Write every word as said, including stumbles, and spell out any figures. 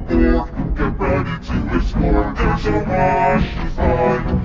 board, get ready to explore. There's a rush to find